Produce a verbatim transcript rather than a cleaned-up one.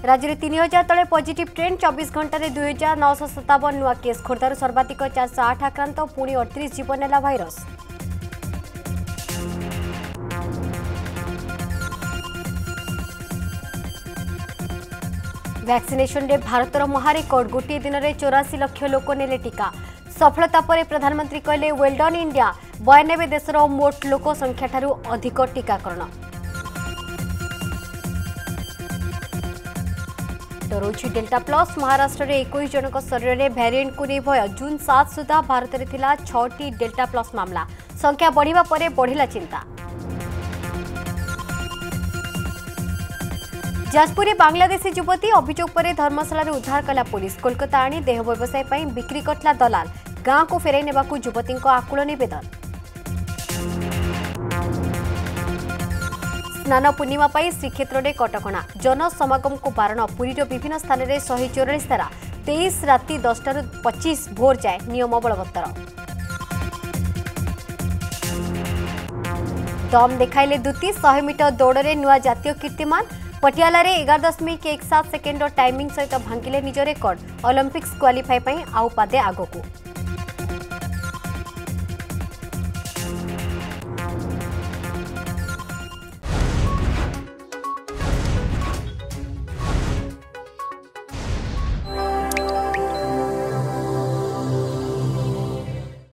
राज्य में तीन हजार तले पॉजिटिव ट्रेंड चौबीस घंटे दुई हजार नौश सतावन नुआ केस खोर्धार सर्वाधिक चार आठ आक्रांत पुणी अड़तीस जीवन नेला भाइरस। वैक्सीनेशन रे भारतर महारेकर्ड गोटे दिन में चौरासी लाख लोक नेले टीका सफलता पर प्रधानमंत्री कहले वेल डन इंडिया बयानबे देशर मोट लोक संख्या ठारू अधिक टीकाकरण। डरौछ डेल्टा प्लस महाराष्ट्र में इक्कीस जनक शरीर में भैरिएंट को नहीं भय जून सात सुधा भारत में थिला छटी डेल्टा प्लस मामला संख्या बढ़िबा परे बढ़िला चिंता। जाजपुर बांग्लादेशी युवती अभियोग पर धर्मशाला उद्धार कला पुलिस कोलकाता आनी देह व्यवसाय पर बिक्री करथिला दलाल गांव को फेराई नेबाकू युवती आकुल नवेदन। स्नान पूर्णिमा श्रीक्षेत्र में कटकण जनसमागम को बारण पुरीर विभिन्न स्थान में शहे चौरालीस धारा तेईस राति दसटा पच्चीस भोर जाए नियम बलवत्तर। दम देखाइले दुती सौ मीटर दौड़ में नुआ जातीय कीर्तिमान पटियाला रे एगार दशमिक एक सात सेकेंड टाइमिंग सहित भांगिले निज रेकर्ड ओलंपिक्स क्वालिफाई आउ पादे आगकू।